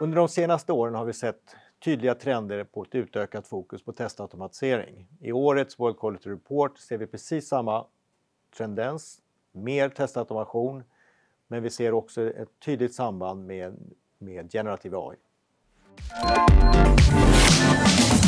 Under de senaste åren har vi sett tydliga trender på ett utökat fokus på testautomatisering. I årets World Quality Report ser vi precis samma tendens, mer testautomation, men vi ser också ett tydligt samband med generativ AI.